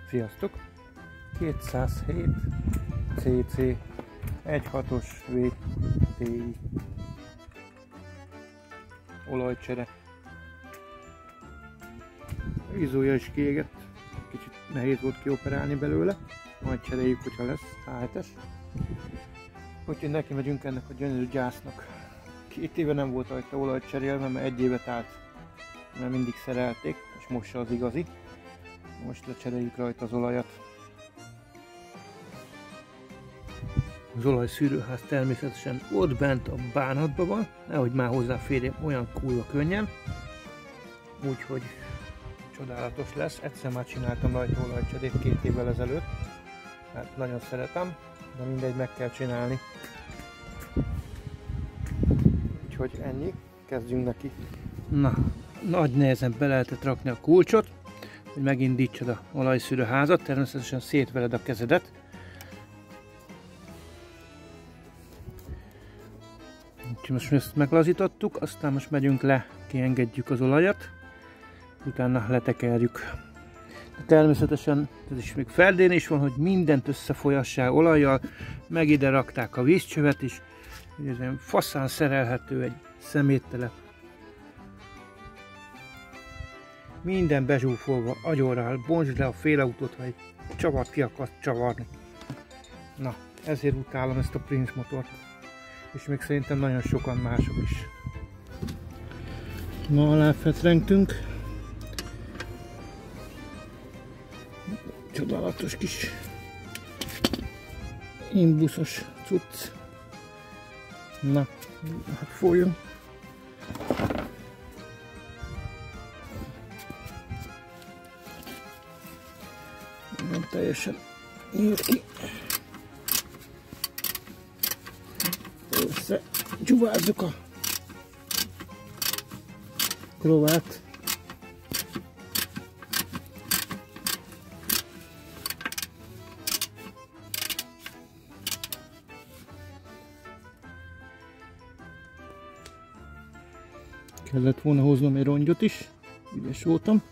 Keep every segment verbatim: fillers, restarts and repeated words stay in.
Sziasztok! kétszázhét cé cé egy hatos vé té i olajcsere. Izzója is kiégett, kicsit nehéz volt kioperálni belőle, majd cseréljük, hogyha lesz há hetes. Úgyhogy neki megyünk ennek a gyönyörű gyásznak. Két éve nem volt rajta olajt cserélve, mert egy évet állt, mert mindig szerelték, és most se az igazi. Most lecseréljük rajta az olajat. Az olajszűrőház természetesen ott bent a bánatban van, nehogy már hozzáférjem olyan kurva könnyen. Úgyhogy csodálatos lesz. Egyszer már csináltam rajta olajcserét két évvel ezelőtt. Hát nagyon szeretem, de mindegy, meg kell csinálni. Úgyhogy ennyi, kezdjünk neki. Na, nagy nehezen be lehetett rakni a kulcsot, hogy megindítsad a olajszűrőházat, természetesen szétvered a kezedet. Úgyhogy most ezt meglazítottuk, aztán most megyünk le, kiengedjük az olajat, utána letekerjük. De természetesen ez is még ferdén is van, hogy mindent összefolyassál olajjal, meg ide rakták a vízcsövet is, hogy ez olyan faszán szerelhető egy szeméttelep. Minden bezsúfolva, agyorral, bontsd le a félautót, ha egy csavart ki akarsz csavarni. Na, ezért utálom ezt a Prince motort. És még szerintem nagyon sokan mások is. Ma aláfetrengtünk. Csodálatos kis imbuszos cucc. Na, hát folyjon. Nem teljesen nyílt ki. Össze csúvázzuk a krovát. Kellett volna hoznom egy rongyot is, ügyes voltam.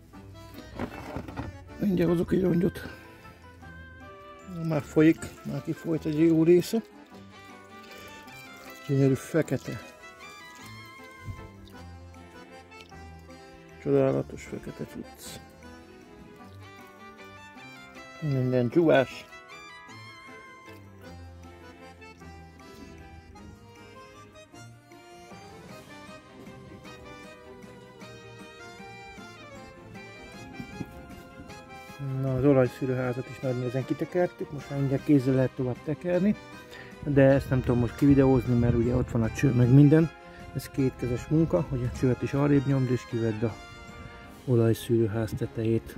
Mindjárt hozok egy rongyot. Már folyik, már kifolyt egy jó része. Gyönyörű fekete. Csodálatos fekete cucc. Minden dzsúvás. Na, az olajszűrőházat is nagy nehezen kitekertük, most már mindjárt kézzel lehet tovább tekerni. De ezt nem tudom most kivideózni, mert ugye ott van a cső, meg minden. Ez kétkezes munka, hogy a csövet is arrébb nyomd és kivedd a olajszűrőház tetejét.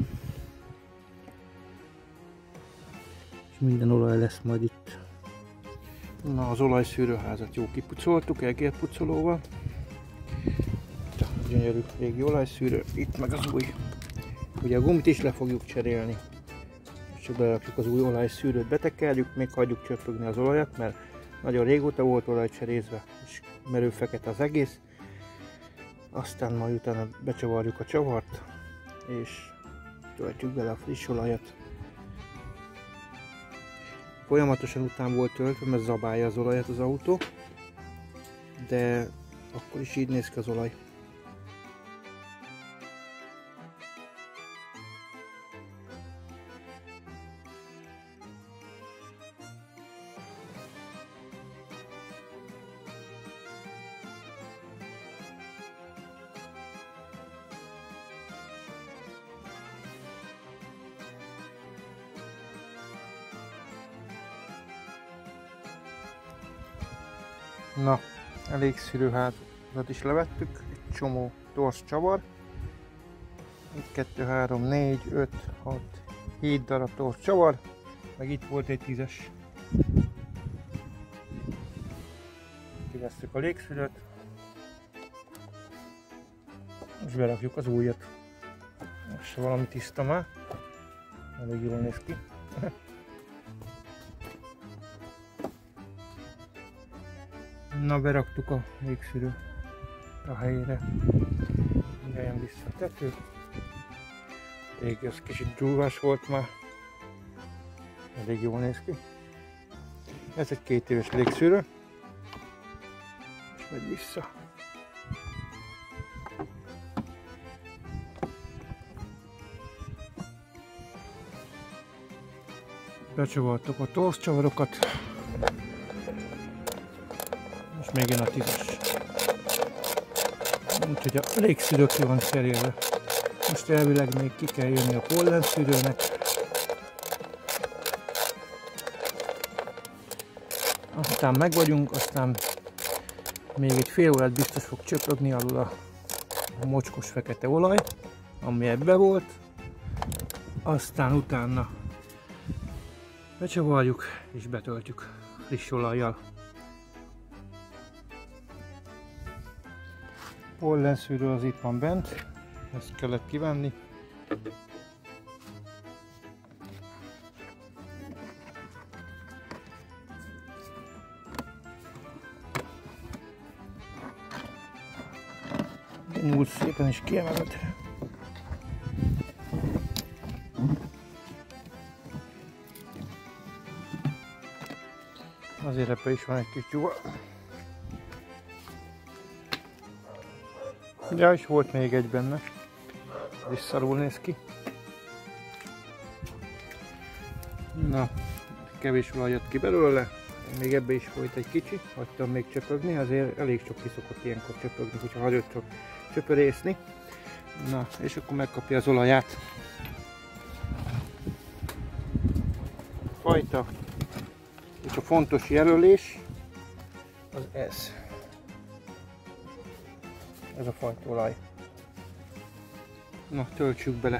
És minden olaj lesz majd itt. Na, az olajszűrőházat jó kipucoltuk egérpucolóval. Itt a gyönyörű régi olajszűrő, itt meg az új. Ugye a gumit is le fogjuk cserélni. És berakjuk az új olajszűrőt, betekerjük, még hagyjuk csöpögni az olajat, mert nagyon régóta volt olajcserézve, és merő fekete az egész. Aztán majd utána becsavarjuk a csavart, és töltjük bele a friss olajat. Folyamatosan után volt töltve, mert zabálja az olajat az autó, de akkor is így néz ki az olaj. Na, elég szűrőházat is levettük, egy csomó torz csavar. Itt kettő, három, négy, öt, hat, hét darab torz csavar, meg itt volt egy tízes. Kivesszük a légszűrőt, és berakjuk az újat. Most valami tiszta már, elég jól néz ki. Na, beraktuk a légszűrő a helyére. Jöjjön vissza a tető. Még ez kicsit gyúrvás volt már. Elég jól néz ki. Ez egy két éves légszűrő. És megy vissza. Becsavartok a torszcsavarokat. És még jön a tízes. Úgyhogy a légszűrő ki van cserélve. Most elvileg még ki kell jönni a pollenszűrőnek. Aztán meg vagyunk, aztán még egy fél órát biztos fog csöpögni alul a, a mocskos fekete olaj, ami ebbe volt. Aztán utána becsavarjuk és betöltjük friss olajjal. Pollenszűrő az itt van bent, ezt kellett kivenni. Nyújt szépen is kiemeled. Azért ebben is van egy kis tyúva. Ja, és volt még egy benne. Visszarul néz ki. Na, kevés olaj jött ki belőle. Még ebbe is folyt egy kicsi. Hagytam még csöpögni, azért elég sok ki szokott ilyenkor csöpögni, hogyha hagyod csak csöpörészni. Na, és akkor megkapja az olaját. Fajta. És a fontos jelölés az ez. Ez a fajta olaj. Na, töltsük bele.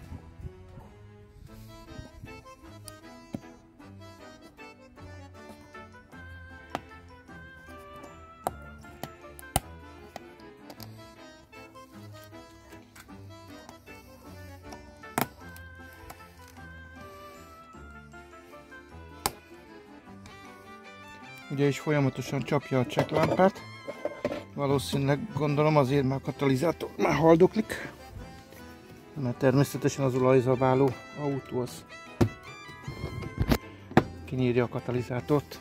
Ugye is folyamatosan csapja a csekklámpát. Valószínűleg gondolom azért már a katalizátor már haldoklik. Mert természetesen az olajzabáló autó az kinyírja a katalizátort.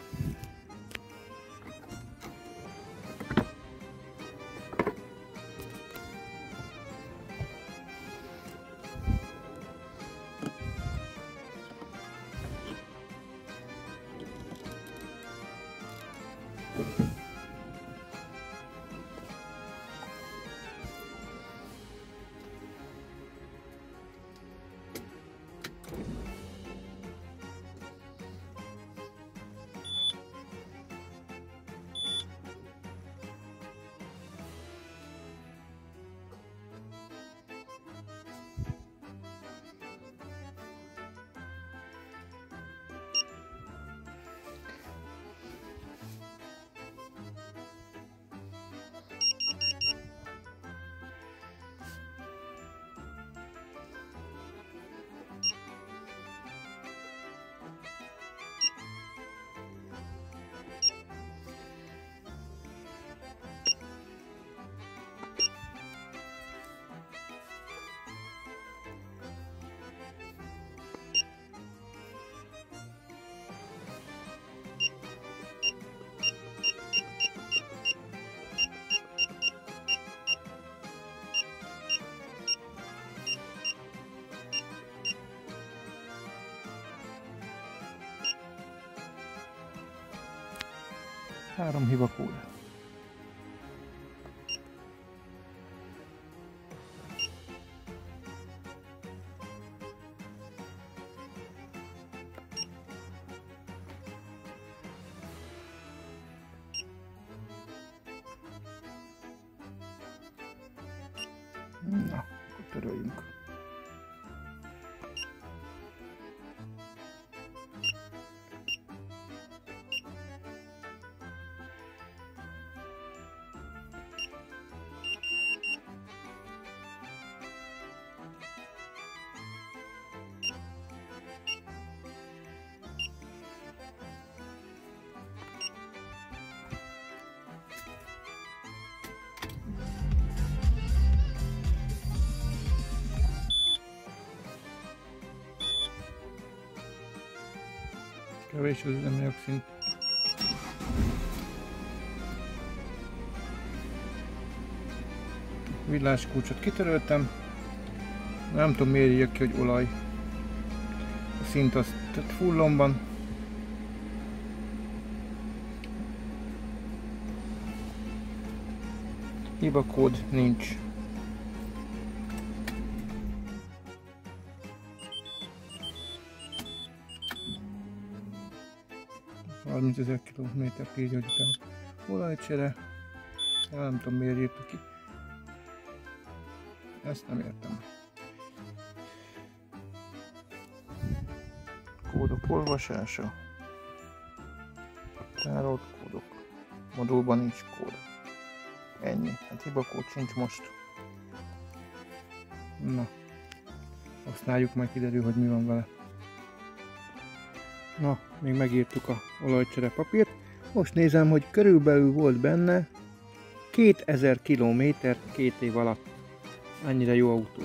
Három hiba kóla. Na, akkor töröljünk. Kevés az üzemanyag szint. Villáskulcsot kitöröltem. Nem tudom miért írja ki, hogy olaj. A szint az fullon van. Hibakód nincs. harmincezer kilométer írja, hogy után olajcsere. Nem tudom miért írta ki. Ezt nem értem. Kódok olvasása. Tárolt kódok. Modulban nincs kód. Ennyi. Hát hibakód sincs most. Na. Használjuk, majd kiderül, hogy mi van vele. Na, még megírtuk a olajcsere papírt. Most nézem, hogy körülbelül volt benne kétezer kilométer két év alatt. Annyira jó autó.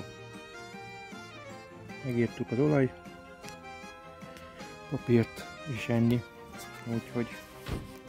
Megírtuk az olaj papírt, és ennyi. Úgyhogy